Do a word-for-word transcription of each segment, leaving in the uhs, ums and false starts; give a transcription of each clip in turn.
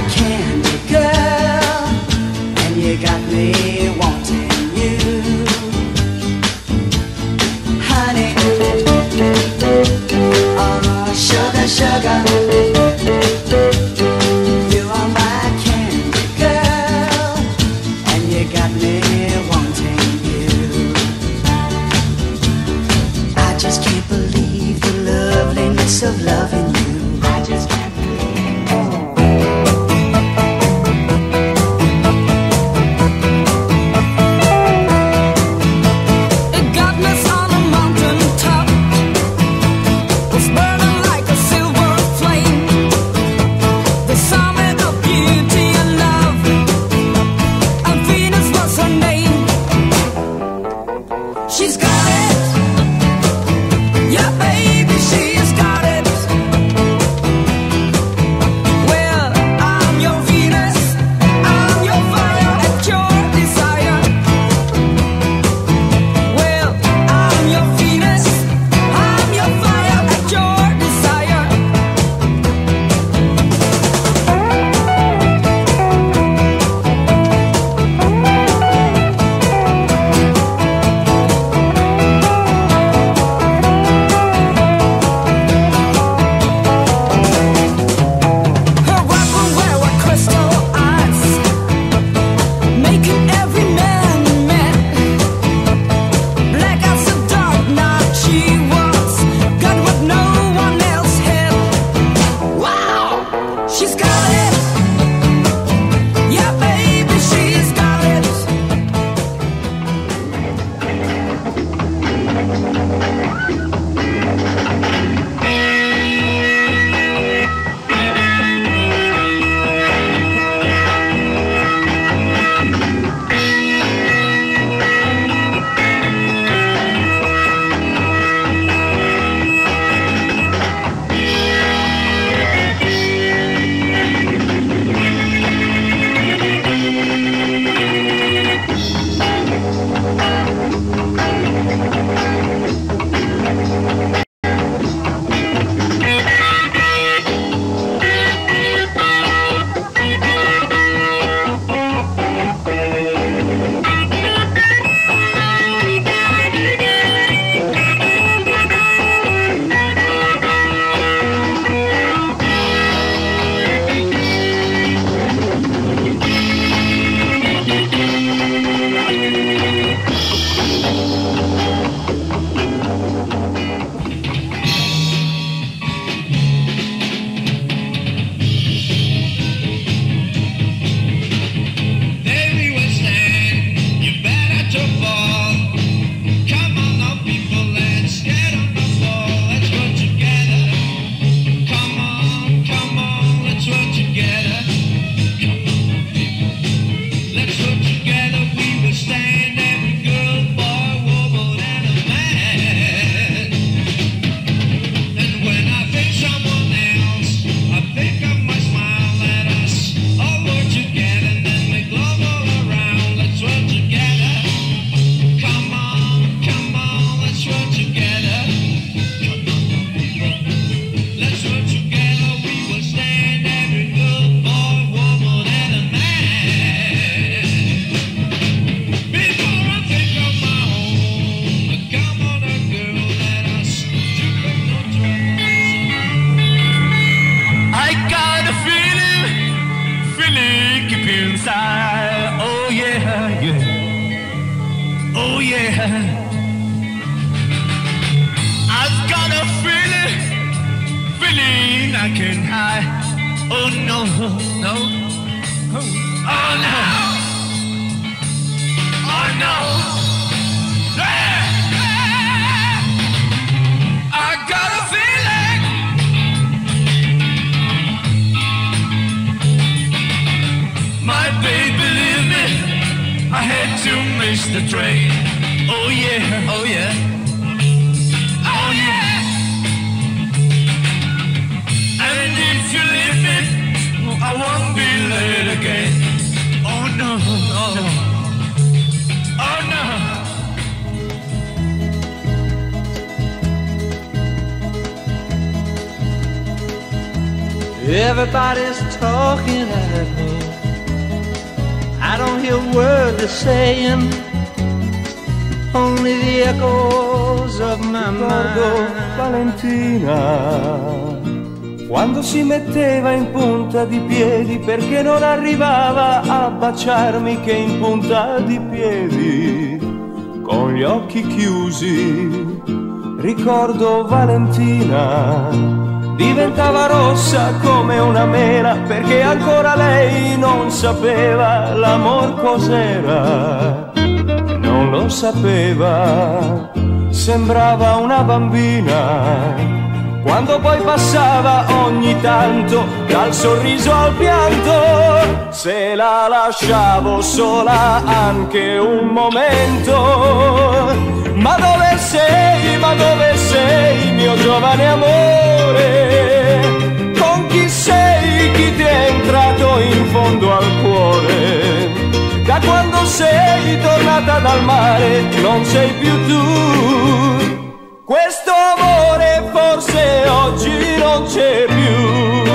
candy girl, and you got me wanting you, honey. Oh, sugar, sugar, you are my candy girl, and you got me wanting you. I just can't believe the loveliness of loving you. I just can't. Everybody's talking at home. I don't hear a word they're saying, only the echoes of my mind. Valentina, quando si metteva in punta di piedi, perché non arrivava a baciarmi che in punta di piedi, con gli occhi chiusi. Ricordo Valentina, diventava rossa come una mela, perché ancora lei non sapeva l'amor cos'era. Non lo sapeva, sembrava una bambina. Quando poi passava ogni tanto dal sorriso al pianto, se la lasciavo sola anche un momento. Ma dove sei, ma dove sei, mio giovane amore? Con chi sei, chi ti è entrato in fondo al cuore? Da quando sei tornata dal mare non sei più tu. Questo amore forse oggi non c'è più.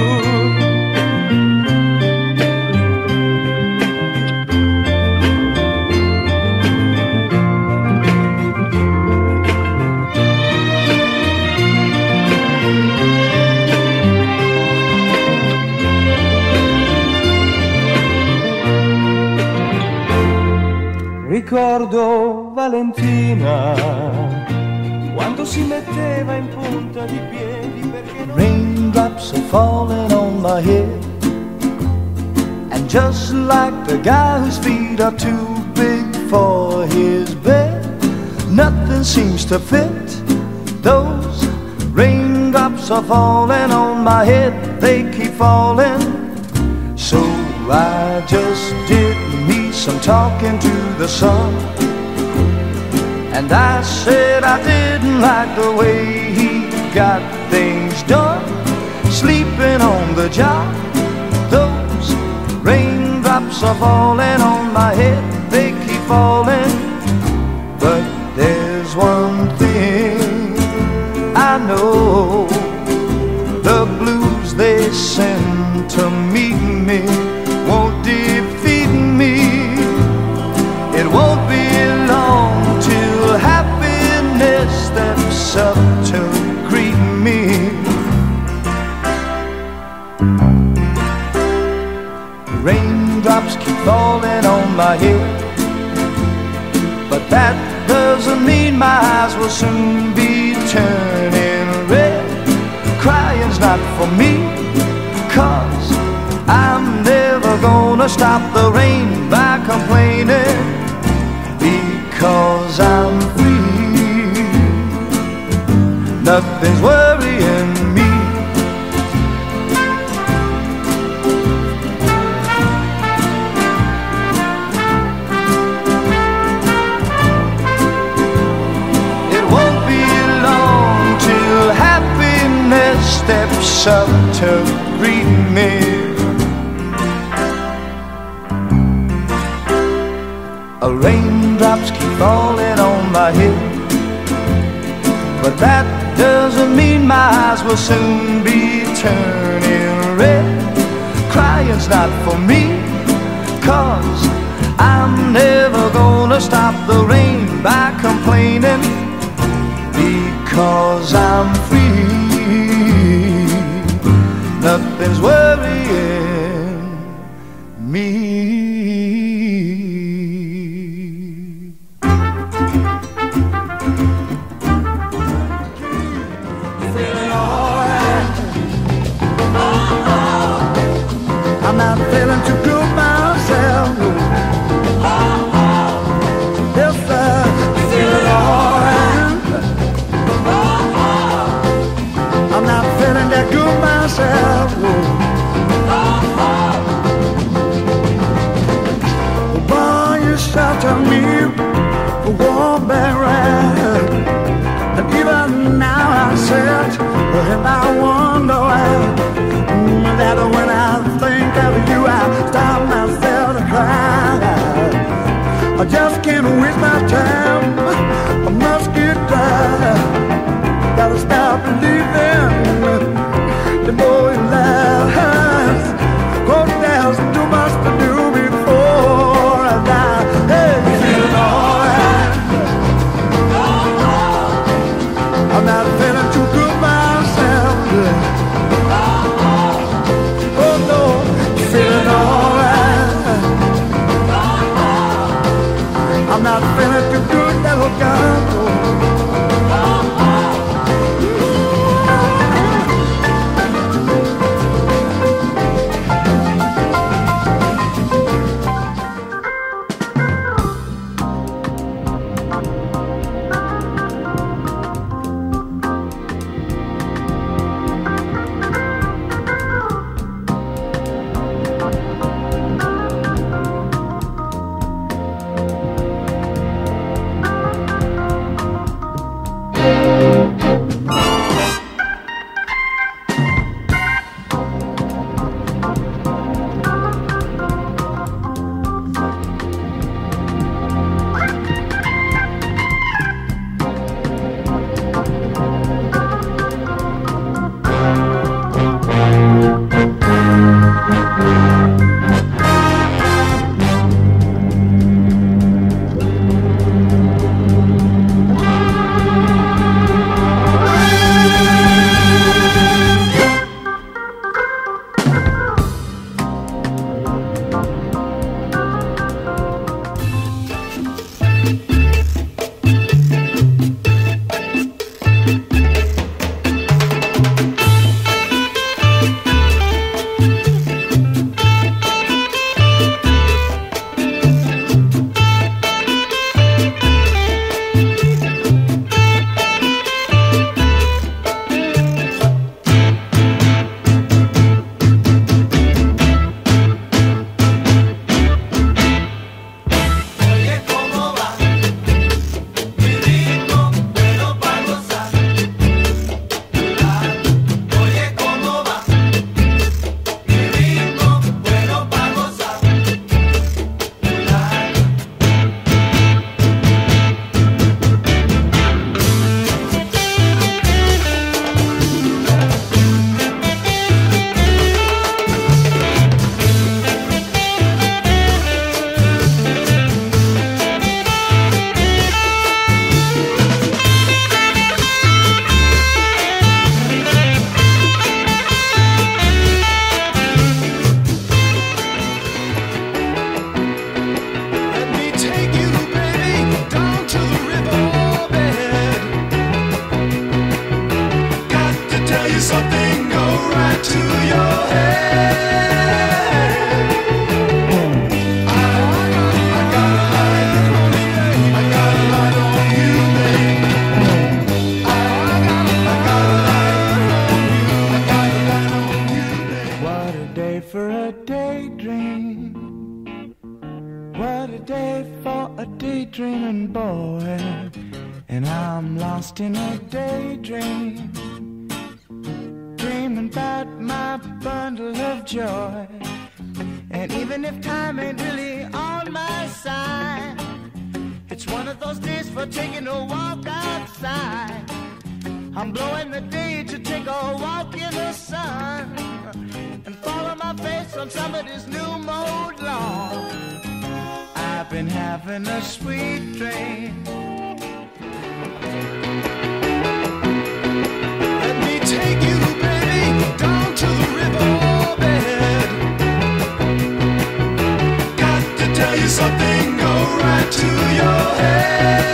Ricordo Valentina, quando si metteva in punta di piedi, perché non... Raindrops are falling on my head, and just like the guy whose feet are too big for his bed, nothing seems to fit. Those raindrops are falling on my head, they keep falling. So I just did me some talking to the sun, and I said I didn't like the way he got things done, sleeping on the job. Those raindrops are falling on my head, they keep falling. But there's one thing I know, the blues they send to meet me won't defeat me. It won't be long till happiness steps up to greet me. Raindrops keep falling on my head, but that doesn't mean my eyes will soon be turning red. Crying's not for me, 'cause I'm never gonna stop the rain by complaining, because I'm free. Nothing's worrying me. It won't be long till happiness steps up to greet me. Raindrops keep falling on my head, but that doesn't mean my eyes will soon be turning red. Crying's not for me, 'cause I'm never gonna stop the rain by complaining, because I'm free. Nothing's worrying me. And I wonder why, that when I think of you, I a daydream. What a day for a daydreaming boy. And I'm lost in a daydream, dreaming about my bundle of joy. And even if time ain't really on my side, it's one of those days for taking a walk outside. I'm blowing the day to take a walk in the sun and follow my face on somebody's new mode lawn. I've been having a sweet dream. Let me take you, baby, down to the riverbed. Got to tell you something, go right to your head.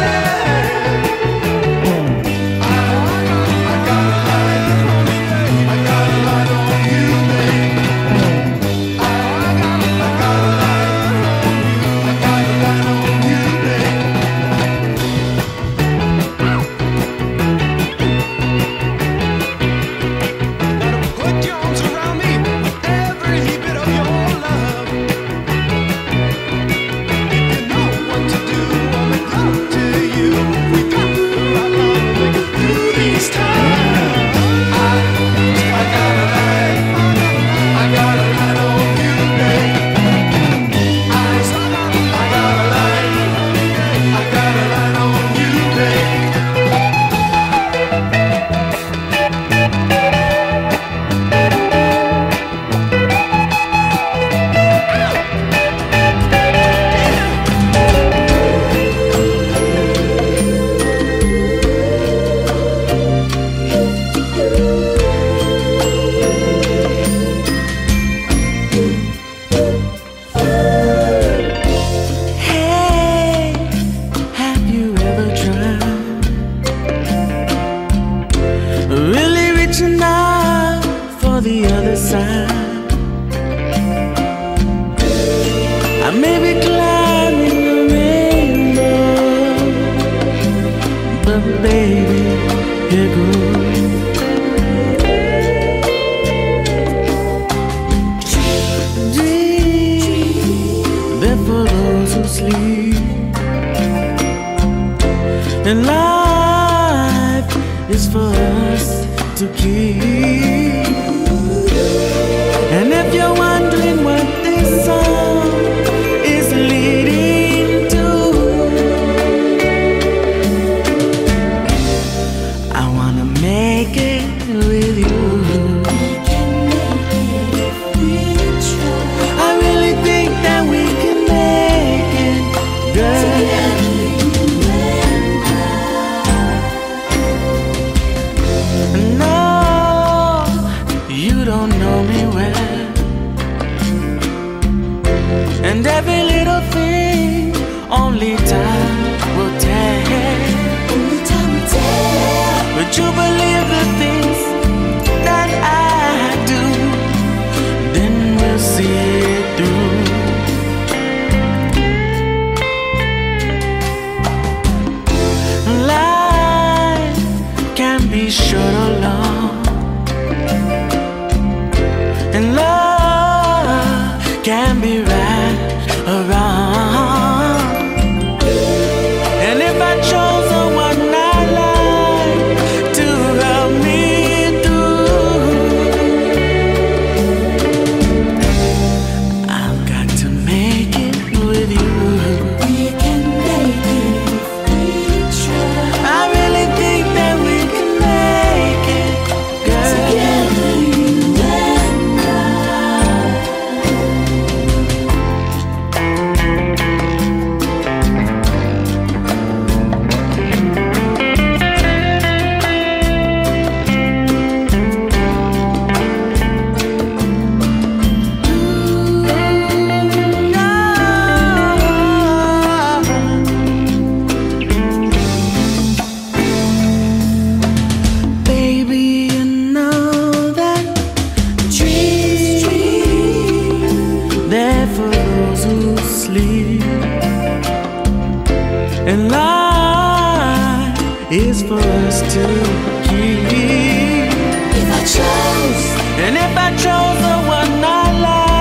And life is for us to keep. And if you're wondering what this song is leading to, I wanna make it with you. I really think that we can make it, girl. And every little thing only time will tell. Only time will tell. But you believe the things that I do, then we'll see it through. Life can be short or long, and love can be right around. And if I chose the one I like to help me through, I've got to make it with you. We can make it if we try. I really think that we can make it, girl. Together, you and I. And life is for us to keep. If I chose, and if I chose the one I like.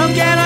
Don't get